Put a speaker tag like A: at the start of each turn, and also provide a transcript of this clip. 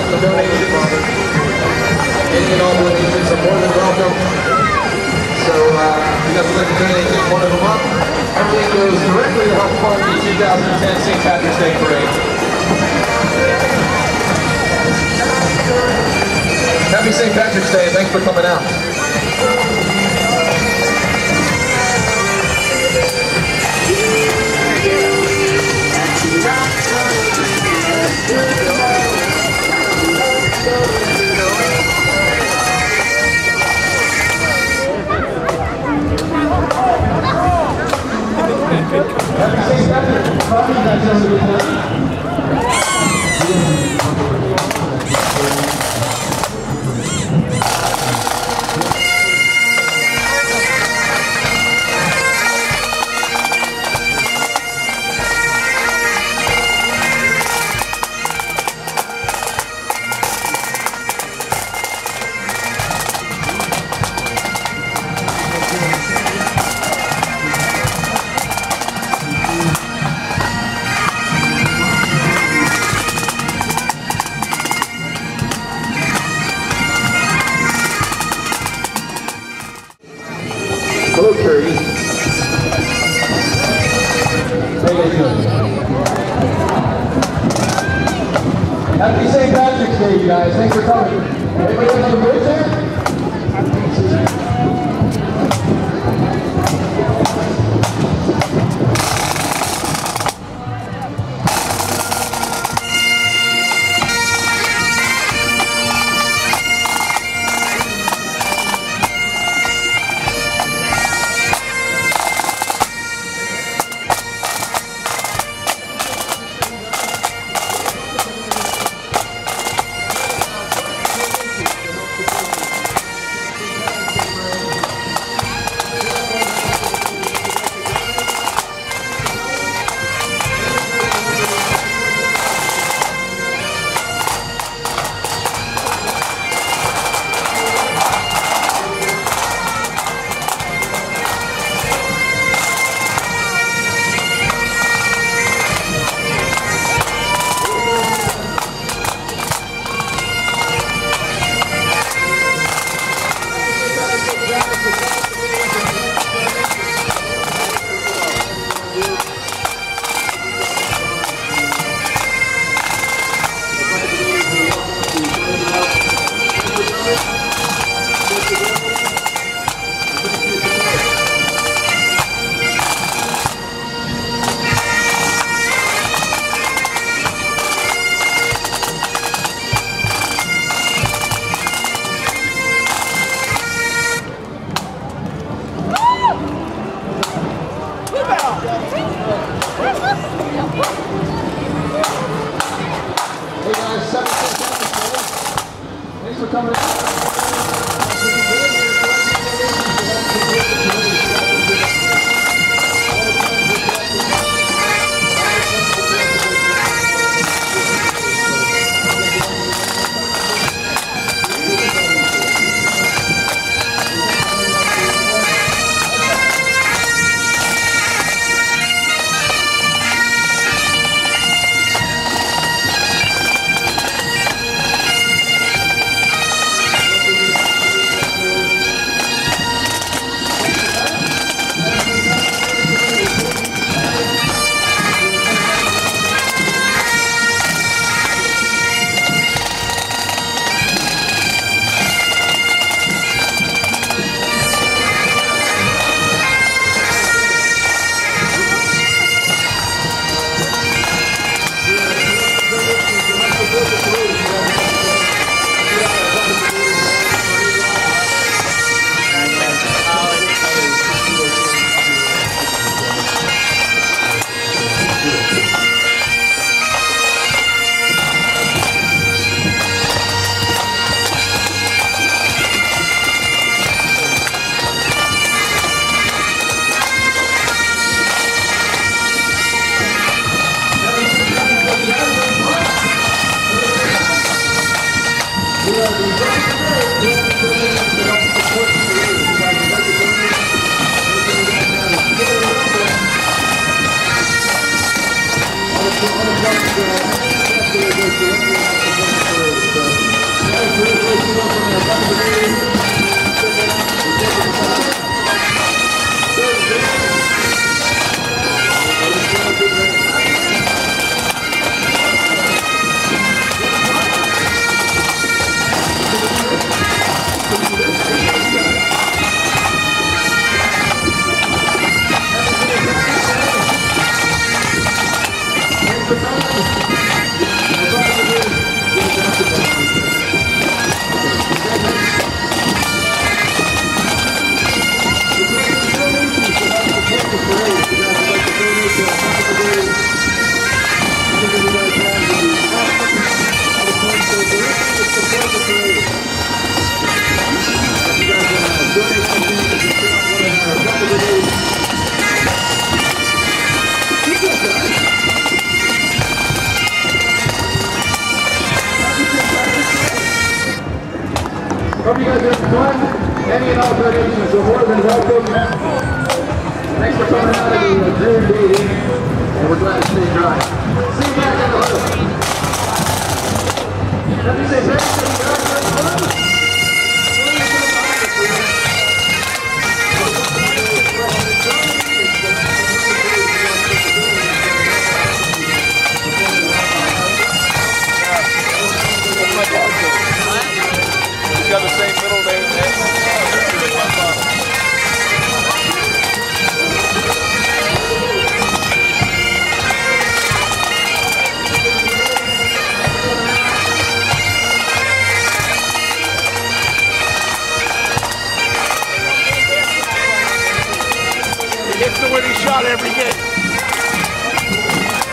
A: for donations. Any and all donations are more than welcome. So you guys would like to donate, pick one of them up. Everything goes directly to help fund the 2010 St. Patrick's Day Parade. Happy St. Patrick's Day, and thanks for coming out. Hello, Curry. How you guys doing? Happy St. Patrick's Day, you guys. Thanks for coming. Everybody have a good day? Hey guys, thanks for coming out. welcome. Thanks for coming out of the dreary meeting, and we're glad to stay dry. See you back in the huddle. Let me say thank you guys for fun.
B: He's got the same middle name. He gets the winning shot every game.